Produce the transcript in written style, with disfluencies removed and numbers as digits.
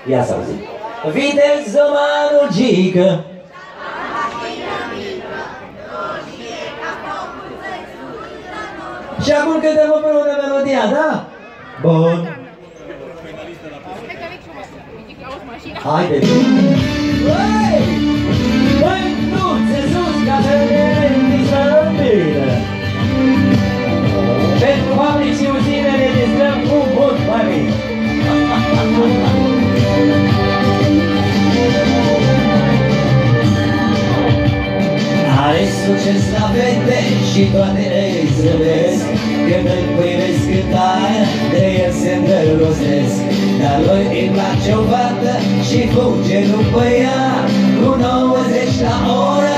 Ia să auzim. Vitează manugică. Și acum cântăm împreună melodia, da? Bun. Haideți! Băi! Mânuțe sus ca să ne distrăm bine! Pentru faptii și uzine ne distrăm cu mult mai bine! Are succes la fete și toate îi zâmbesc, când îi privesc cântarea, de el se îndrăgostesc. Dar lui îi place o fată și fuge după ea, cu 90 la oră